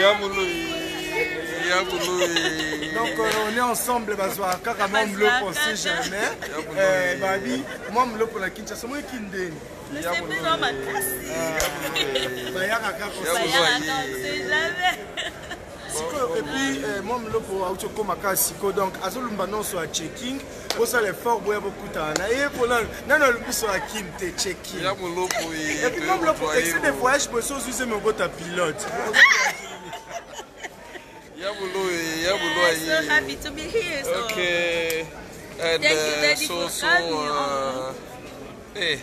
Donc on est ensemble, car moi me le pensais jamais. Babi, moi me le pour la Kinshasa, moi qui ndeni. Ne sais plus dans ma classe. Et puis moi me le pour Autoko Makasiko, donc Azolumba non soit checking, pour ça l'effort boya beaucoup tana. Et pour là, non le plus soit Kim te checking. Et puis moi me le pour excès de voyage, pour ça user mon boîte à pilote. So happy to be here. So. Okay. And thank you, Daddy, for coming. Hey.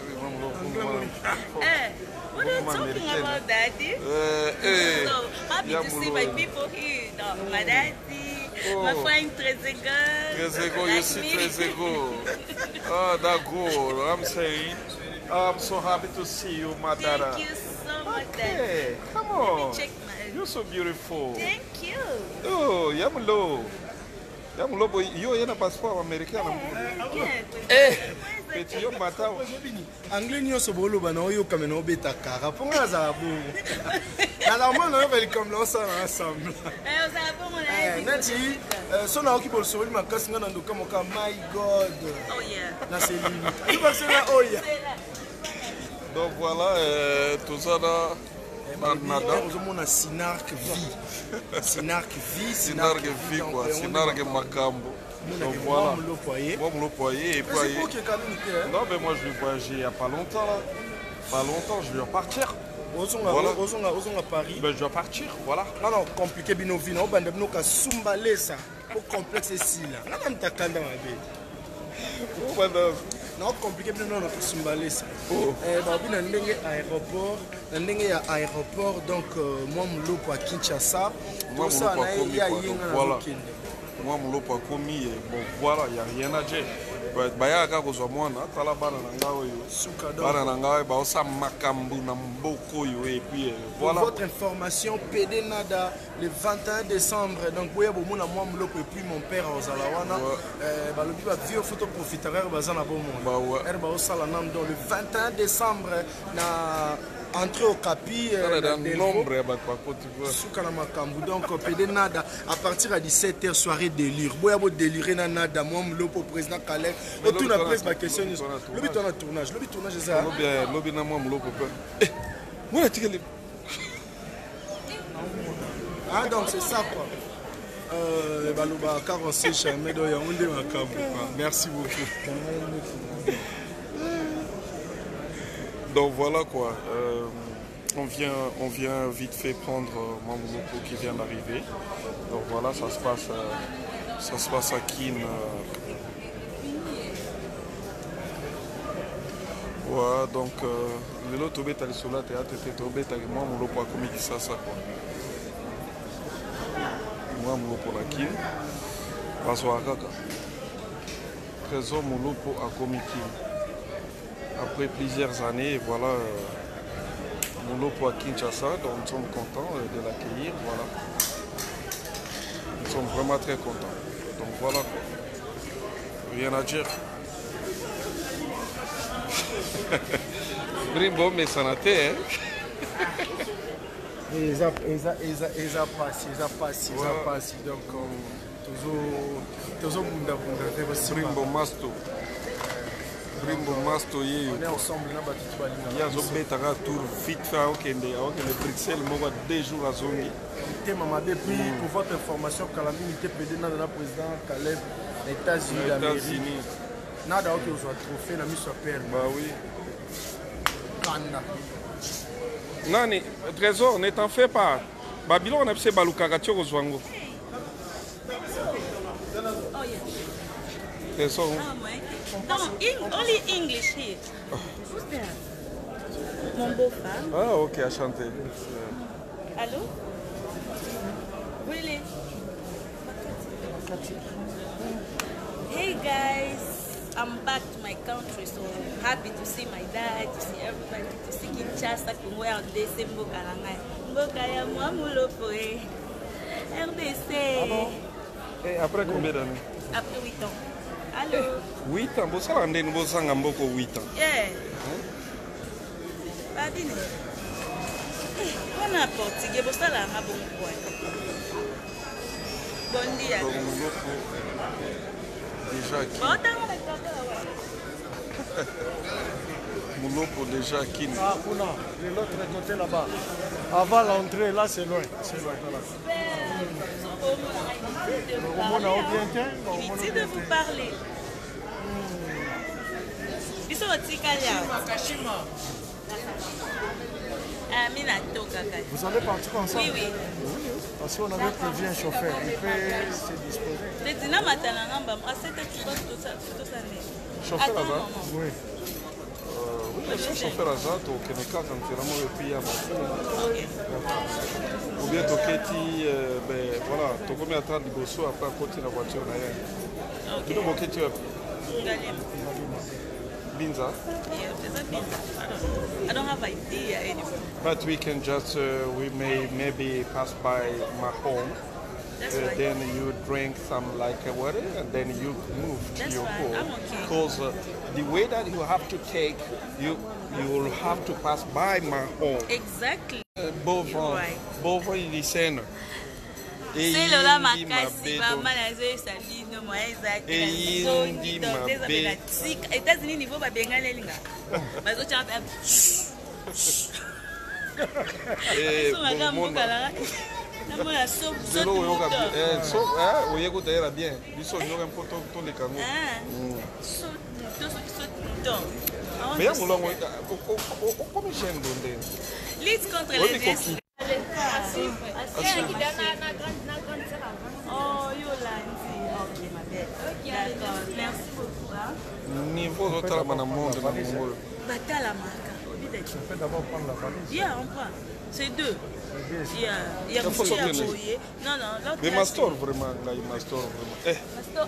What are you talking about, Daddy? So happy to see my people here. No, my daddy, my friend Trezego. Trezego, you see Trezego. Oh, that's good. I'm saying, I'm so happy to see you, my daughter. Thank you so much, Daddy. Hey, come on. Let me check my... You're so beautiful. Thank you. Oh, Yamulo. Yamulo, you have a passport American. Eh. Petit yo matin. Anglais ni so bolo bana yo kameno beta kara. Ponga za bo. Alors moi on va comme là ça ensemble. On va bon on a. Nati so na okibo so ma kasi ngana ndo kama ka my god. Oh yeah. Na c'est lui. Tu vas c'est là oh yeah. Donc voilà tout ça là. On a Sinark vie. Sinark vie, Sinark vie quoi, Sinark Makambo. Donc voilà. Moi me loyer et puis. Non mais moi je vais voyager il y a pas longtemps là. Pas longtemps, je vais repartir. Voilà. À Paris. Ben je vais partir, voilà. Non non, compliqué bino vino, bande bino ka sumbale ça. Pour complexe ici là. Na kam takanda mabe. Oh madame. Non, compliqué, mais non, on a Sumbalé ça. Babi n'a ndenge aéroport, n'a ndenge aéroport, donc moi je l'ai à Kinshasa. Moi je l'ai pas commis, voilà. Moi je l'ai pas commis, bon voilà, il n'y a rien à dire. Baya kako zo mwana tala bana nangawe yo suka donc bana nangawe ba osa makambu na mboko yo et puis voilà. Pour votre information, PD Nada le 21 décembre, donc boya bo mona moi mloko et puis mon père ozalawana ba lobi ba vieux photo profiteraire bazana bo monde ba ouais er ba osala nam donc le 21 décembre na entrer au capi nombre donc PD Nada à partir à 17h soirée délire boya bo délirer na Nada moi mloko président Calais et tout la presse ma question le but on tournage ça lobi na moi mloko pe moi tu ah donc c'est ça quoi baloba 46 jamais do yaoundé makambo merci beaucoup. Donc voilà quoi, on vient vite fait prendre Mamouloupo qui vient d'arriver. Donc voilà, ça se passe à Kin. Voilà, donc le lot tobé tali sola théâtre tobé tali Mamouloupo a commis ça quoi. Mamouloupo la Kin, Basoakaka. Trésor Mamouloupo a commis Kin. Après plusieurs années, voilà, Mouloupo à Kinshasa, donc nous sommes contents de l'accueillir, voilà. Nous sommes vraiment très contents. Donc voilà quoi. Rien à dire. Brimbo, mais ça n'a été, hein. Ils ont passé. Donc, toujours Brimbo Masto. Brimbo Masto yeyo. On est ensemble na batu balina. Ya zo betaka tour vite fait okende le Bruxelles mo 2 jours à zongi. Té mama depuis pour votre information Kalami était PD na président Caleb États-Unis d'Amérique. Nada ok aux trophée na miso père. Bah oui. Kanda. Nani Trésor ne t'en fais pas. Babylone a fait balukaka tio zwango. Oh yeah. Trésor. No, only English here. Who's there? Mon beau-frère. Ah, ok, enchanté. Allô? Really? Hey guys, I'm back to my country, so happy to see my dad, to see everybody, to see Kinshasa, Congo, RDC, Mboka Langai. Mboka ya Mamouloupo, RDC. Ah bon? Et après combien d'années? Après 8 ans. Allô? 8 ans, vous savez, vous avez 8 ans. Yeah. Badine. On a portugais, pour ça, là, on a bon point. Bon dia. Déjà qui Moulopo déjà qui Ah, Kuna, de l'autre côté là-bas. Avant l'entrée, là, c'est loin. C'est loin. Inutile de vous parler. Ils sont au Tikalia. Vous allez partir ensemble? Oui. Parce qu'on avait prévu un chauffeur. Il peut se disposer. Le dîner matin, à 7h, tu passes tout ça. chauffeur là bas? Oui. Oui, je suis chauffeur à Zato, au Keneka, quand tu as mon pays à ou bien Toketi, voilà, tu peux mettre à Liboso après à côté de la voiture. Tu peux moquer tu Binza? I don't have idea anymore. But we can just, we may maybe pass by my home. Then you drink some like water and then you move to your home. I'm okay. Because the way that you have to take, you will have to pass by my home. Exactly. Both in the center. C'est Lola Makasi, maman a joué sa vie, non, moi, exact. États-Unis, niveau va bien aller, linga. Parce que tu as fait. Lutte contre les gestes. Oh, Yolandi. Ok, ma belle. D'accord, merci beaucoup. Niveau de la monde, Batala Maka. On peut d'abord prendre la valise. Yeah, on prend. C'est deux. Il y a faut sortir. Non, l'autre. Mais Mastor, vraiment, là, il Mastor, vraiment. Mastor,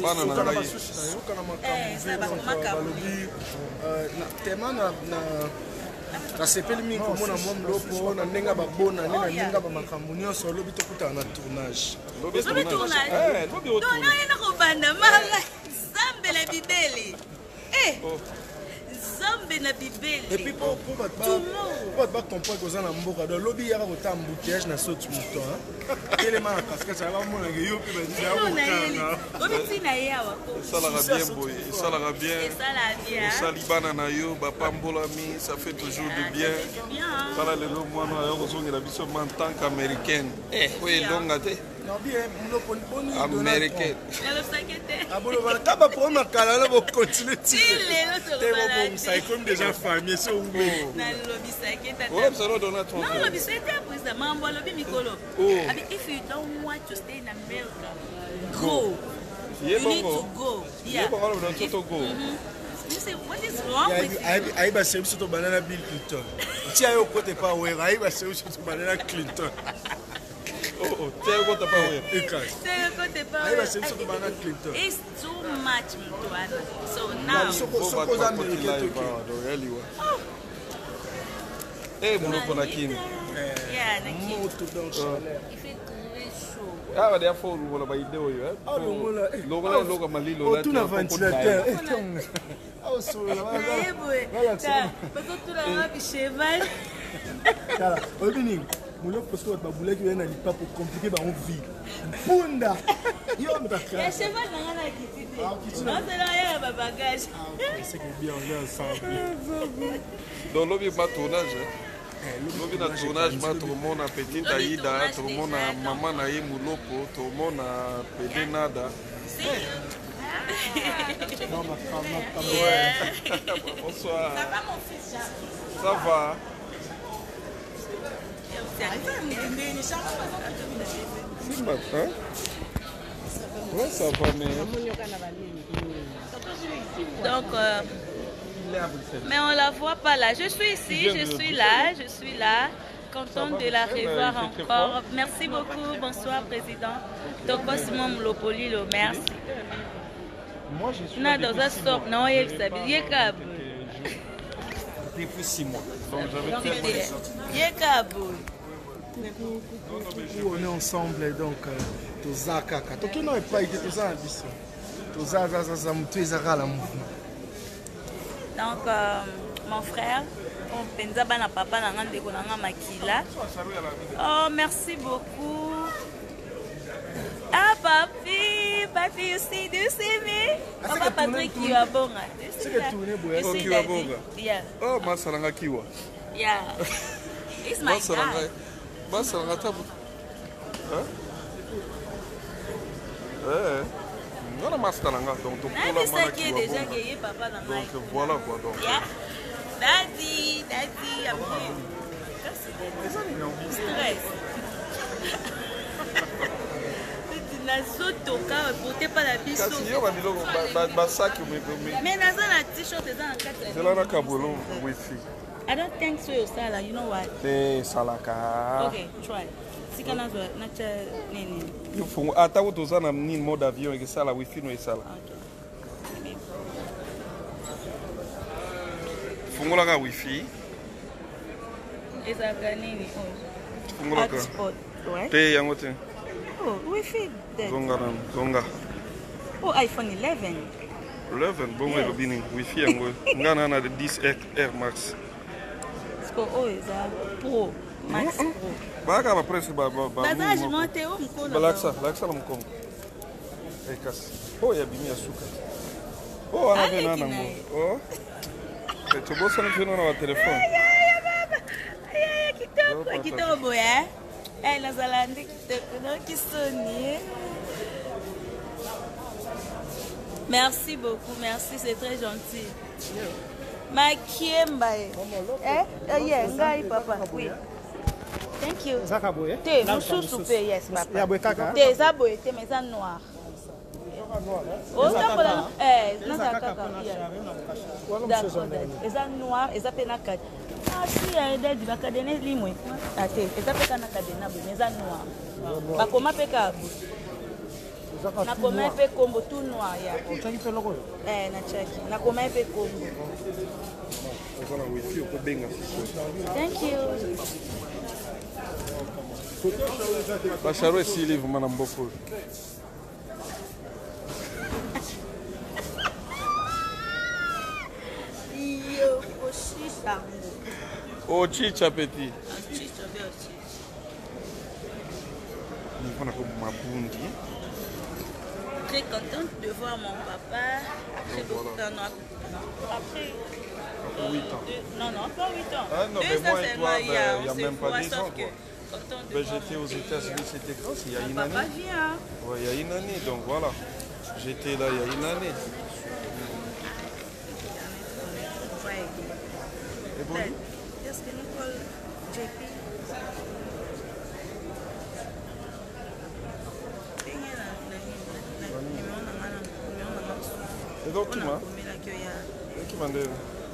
nasepeli mingi komona mwa mloko na ndenge babona nde na ndenge bamakambo nyonso olobi tokutana na tournage. Tournage kobanda manga zambela bibeli. Zambe na bibeli. Et puis pour bato bacomprendre koza na mboka do lobi yaka kota embouteillage na saute mouton telema na casquette ala mona ke yo pe ba dia ko obi na yawa ko ça la bien salibana na yo ba pambolami ça fait toujours du bien para le lo mwana yo kozongela biso en tant qu'américaine oui longa te américaine abolo bana taba pour makala la bo continuer c'est comme déjà famille c'est un gros na lobby saketa on va donner ton non lobby saketa pour ça mambo lobby mikolo if you don't want to stay in America go you need to go you say what is wrong with you ai ba service to banana Bill Clinton ti ayo côté pas ouais ai ba service to banana Clinton Tell what about it. It's too much, Mtuana. So now, Moulopo na Kin. Yeah, na Kin. Il fait très chaud. Ah, bah, faut le voir vidéo, Logo Malilo, là, tout le ventilateur. Oh, so là, parce que tout le cheval. Voilà, opening. Moulok parce que ba boulaki yana lipa pour compliquer ba on vie. Punda. Yo mbaka. Ya cheval na ngana kitite. Non c'est là ya ba bagage. C'est que bien on est ensemble. Donc lobby pas tournage. Lobby na tournage ma tout le monde a petite Aïda, tout le monde a maman na ye Moulopo, tout le monde a pédé nada. Non ma femme. Ouais. Bonsoir. Ça va mon fils Jacques? Ça va. Ce matin, ouais, ça va, mais... Donc, mais on la voit pas là. Je suis ici, je suis là. Contente de la revoir encore. Merci beaucoup. Bonsoir, Président. Toko Simon Moulopolilo, merci. Moi, je suis là depuis 6 mois. Donc, on est ensemble donc toza kaka tokino epai te toza na biso toza mutu ezaka la mouvement. Donc mon frère penza bana papa na nga ndeko na nga makila. Oh, merci beaucoup. Ah, papi, you see me? Papa Patrick, you are bon. C'est que tourner boy. Oh, kiwa bonga. Yeah. Oh, masalanga kiwa. Yeah. It's my dad. Masalanga tabu. Hein? On a masalanga donc tout le monde a déjà gagné papa dans ma. Donc voilà quoi donc. Yeah. Daddy, I'm here. Stress. nazotoka reporter pas la biso kasi yo babiloko basaki mais naza na t-shirt eza na kati ya zela na kabolo wifi I don't think so yosala you know what salaka okay try sika nazwa nacha nini yofungu ata ko toza na nini mode avion ekesala wifi no esala fungolaka wifi ezalaka nini fungolaka hotspot te yango te oh wifi zonga oh iPhone 11 bongo elobi nini wifi yango nga na na 10 Air Max oh eza pro max pro baka bapresse bazage monte o mkono balaksa na mkongo ekasi oh yabimi ya suka oh ana vena na mo oh tobosana vena na telefone kitoko boya nazala nde kitoko nokisoni merci beaucoup merci c'est très gentil Makiemba ngai papa oui thank you te mususu pe yes papa te eza boye te mais eza noir otambola nazala kaka eza noir eza pe na kati asi dadi bakadene limwe ate eza pe ka na kadena boye mais eza noir bakoma pe ka boye nakoma pe kombo tout noir ya nachaki nakoma pe kombo thank you basharo esili vuma na mboko iyo oshisha ochicha petit nifana ko mabundi. Très contente de voir mon papa. J'ai beaucoup après 8 ans. Non, pas 8 ans. Ah non, mais moi et toi, il n'y a même pas 10 ans. J'étais aux États-Unis, c'était quand? Il y a une année. Papa vient. Ouais, il y a une année, donc voilà. J'étais là il y a une année. Et bon? Qu'est-ce que nous appelons JP? Et donc, qui m'a? Qui m'a dit?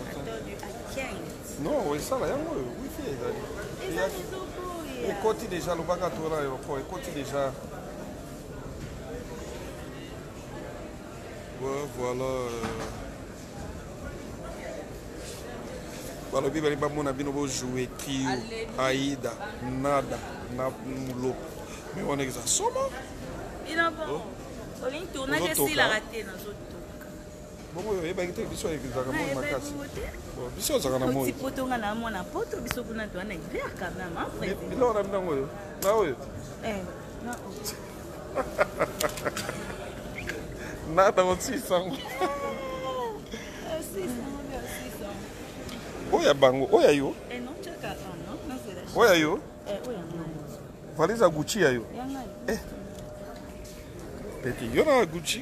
Non, oui, ça là, oui, et côté déjà, le bagatoire à l'aéroport, et côté déjà. Ouais, voilà. Voilà, il va y avoir jouer trio, Aïda, Nada, Namulo. Mais on est exact. Soma? Il a bon. On est tourné ici, la raté dans l'autre. Bon, il y a des gens qui sont en train de se faire. Si poto nga na mona poto biso kuna to na hiver quand même hein frère. Bilo na mnango yo. Na oyo. Na. Na ta motsi sango. Oya bango, oya yo. Non chaka non, na zela. Oya yo. Oya no. Valiza Gucci ya yo. Yanga. Petit, yo na Gucci.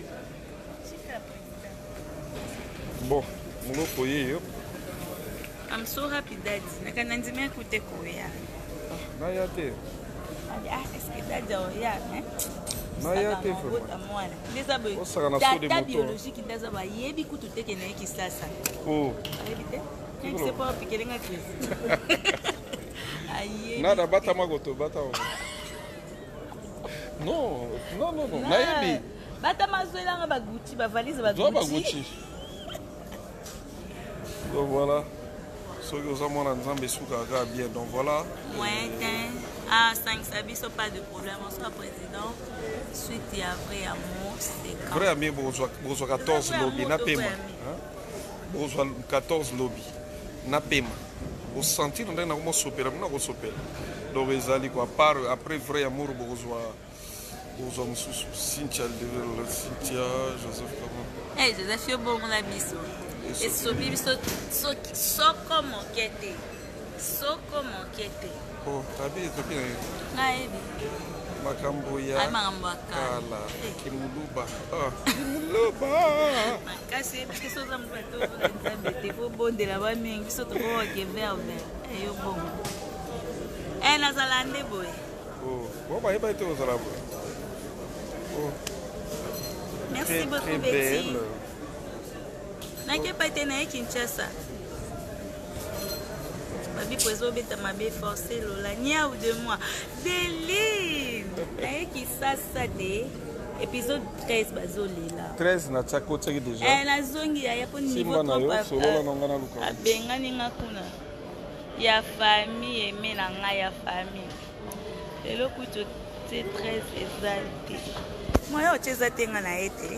Bon, mon foyer yo. I'm so happy daddy. Nakanandime kute koya. Na ya te. Est-ce que daddy oya, hein? Na ya te fo. Ndeza boy. Ta biologique ndaza ba yebi kutu teke na yeki sasa. Oh. Yebi te? C'est pas piquer nga crise. Aye. Nada bata magoto bata. Non. Na yebi. Bata mazoela nga ba Gucci, ba valise ba Gucci. Donc voilà, ceux qui ont mon ensemble bien. Donc voilà. Ah, 5 sabiso, pas de problème. On sera président. Suite et après amour, c'est quand. Vrai ami, bonjour 14 lobby, n'a paiement. Bonjour 14 lobby, n'a paiement. au sentir on a comment s'opérer on a comment s'opérer donc les ali quoi part après vrai amour besoin aux hommes Cynthia Joseph comment Joseph yo bon la biso et sobi biso soko moquette oh tabi topi na ebi makambo ya kala kimuluba kimuluba makasi biso za mbato nzambe te fo bondela ba mingi biso to ko ke verbe yo bon nazala nde boye oh ba te ozala boye oh merci beaucoup Betty nakepa te na Kinshasa babi pozo beta mabe forcé lola nia ou de moi Deline qui ça de épisode 13 bazolela 13 na chako tsaki déjà na zongi ya po niveau abengani nga kuna ya famille aimé na nga ya famille lelo kuto te 13 exalté moi ocheza tenga na ete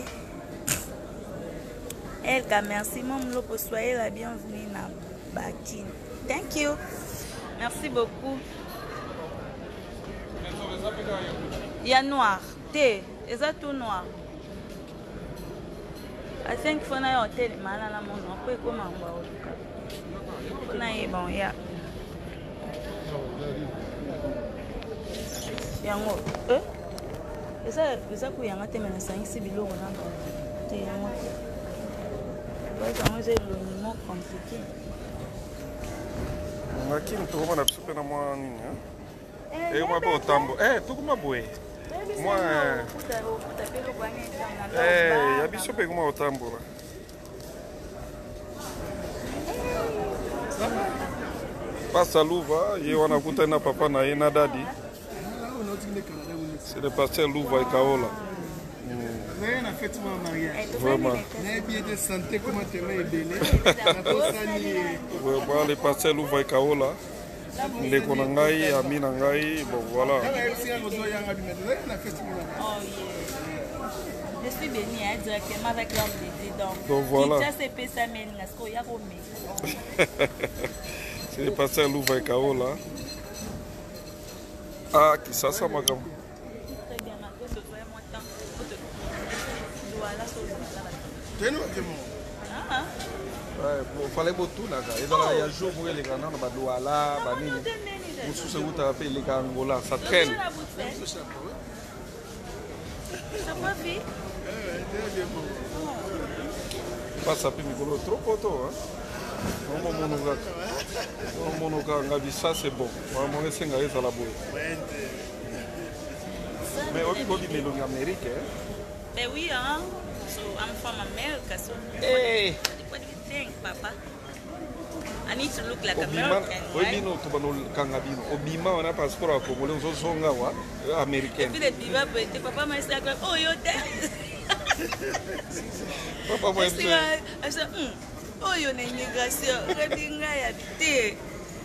Elka merci mon lopo soyez la bienvenue na Bakin. Thank you. Merci beaucoup. Il y a noir. Thé. Est ça tout noir? I think for now hotel malala mon après comment on va au cas. Na bon ya. Yango. Eza kuyanga te mena sangisi biloko na te yango. Parce que c'est le mot compliqué. Ngaki mtoko na psupe na mwa nini mwa ba otambo toko maboye mwa ya biso pe kuma otambola pasa Louva ye wana kuta na papa na ye na dadi c'est le pasteur Louva et Kaola. On a fait mon mariage. Vraiment. On a bien de santé, comment tu m'as aidé. Vraiment, les pasteur Louva et Kaola. Les Konangai, Aminangai, bon voilà. Je suis bénie directement avec l'homme de Dieu. Donc voilà. C'est les pasteurs Louva et Kaola. Ah, qui ça, ça m'a comme. Fallait beaucoup là. Et dans il y a jour où les grands dans Badouala, Banini. Vous sous vous tapez les Angola, ça traîne. Pas ça puis Nicolo trop photo hein. On monoga ça c'est bon. On va laisser ngaïs à la boue. Mais on dit mais l'Union américaine. Ben oui hein. So I'm from America so. Hey. What do you think, Papa? I need to look like American. Oui, non, tu vas nous kangabino. Obima on a passeport à Congolais, on se songa wa américain. Puis le diva peut papa m'a dit oh yo Papa m'a dit oh yo na immigration, redinga ya té.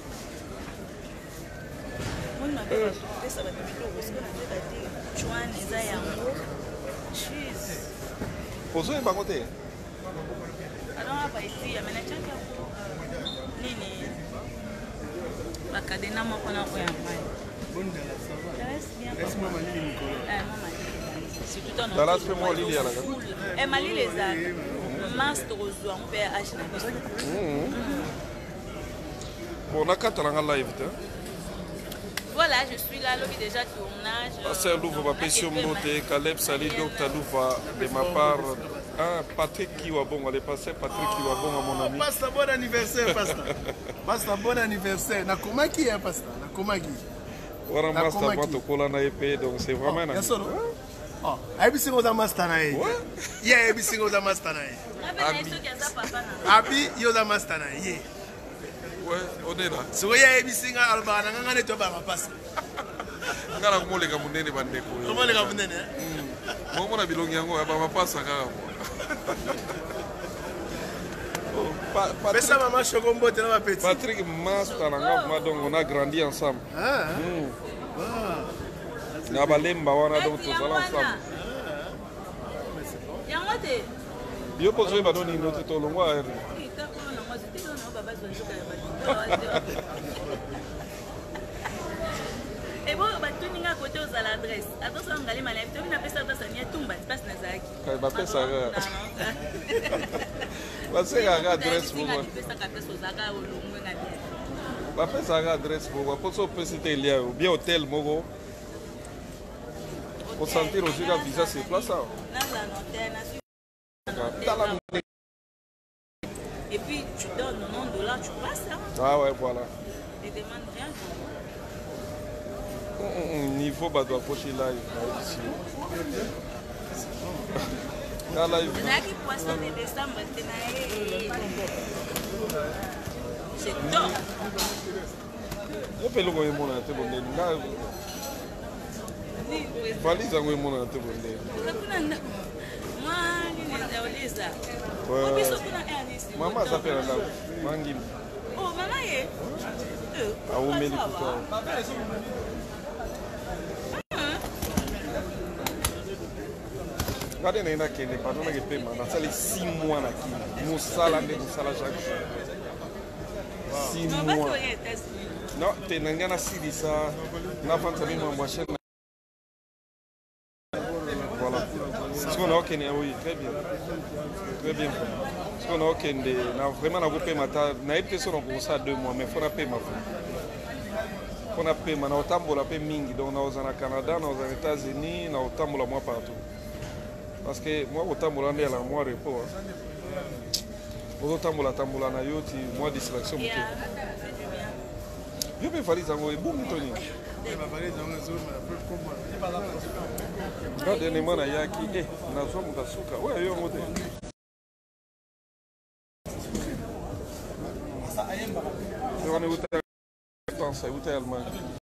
Mon ma belle, ça va te mettre au risque na tête. Juan eza yango. Cheese. Poso en bagote. Alors hapa ici amenachaka nini? Bakadena moko na kwa mai. Bondala ça va. Est-ce maman Lili Nicolas? Maman Lili. C'est tout en Dans la femme Lili à la. Mali les a. Master Rozo on peut acheter na biso. Bon, on a quatre ans live. Voilà, je suis là, lobby déjà tournage. Pasteur Louva va passer monter, Caleb Sali, Docteur Louva, de ma part. Ah, Patrick Kiwabon, allez passer Patrick Kiwabon à mon ami. Pasta, bon anniversaire, Pasta. Pasta, bon anniversaire. Nakoma qui est Pasta? Nakoma qui? Voilà, Master Bantokola na épée, donc c'est vraiment un ami. Oh, every single time Master na ye. Yeah, every single time Master na ye. Abi, yo da Master na ye. Ouais, on est là. Si vous avez vu singa albana nganga ne toba mapasa. Ngala kumole ka munene bandeko. Kumole ka munene. Mo mona bilongi yango ya ba mapasa kaka. Pesa maman Chokombo te na ba petit. Patrick Master nanga ma donc on a grandi ensemble. Ah. Na balemba wana donc tous ensemble. Yango te. Yo pozo ba doni note to longwa. Et bon, tu n'as pas côté aux l'adresse. Attention, on va aller malade. Tu n'as pas ça dans sa nièce, tout passe dans Zaki. Quand il va faire ça. Va faire ça adresse pour moi. Va faire ça adresse pour moi. Pour ça, peut citer il y a bien hôtel Mogo. Pour sentir aussi que visa c'est place ça. Et puis tu donnes $90, tu passes là. Ah ouais, voilà. Et demande rien. Niveau bah doit approcher live ici. Là live. Naki poisson de décembre c'est top. Je peux le voir mon ante bonne. Là. Valise à mon ante bonne. Moi, ni les ça. Maman s'appelle là. Mangim. Oh, maman est. Ah, on met le couteau. Regardez, il y a qui n'est pas dans le paiement. Ça fait 6 mois là. Nous salons chaque jour. 6 mois. Non, tu n'as pas de ça. N'a pas de ça. Voilà. Ce qu'on a au Kenya, oui, très bien. Très bien. Ce qu'on a au Kenya, on a vraiment payé ma taille. On a eu personne pour ça 2 mois, mais il faut payer ma femme. On a payé, on a tambola payé mingi. Donc on a au Canada, on a aux États-Unis, on a au tambola moi partout. Parce que moi au tambola on est là, moi repos. Au tambola na yoti, moi distraction. Je peux faire ça, moi bon Tony. Regarde les mains yaki, na zo mutasuka. Ouais, yo mote. On est où? Pense, où t'es Allemagne?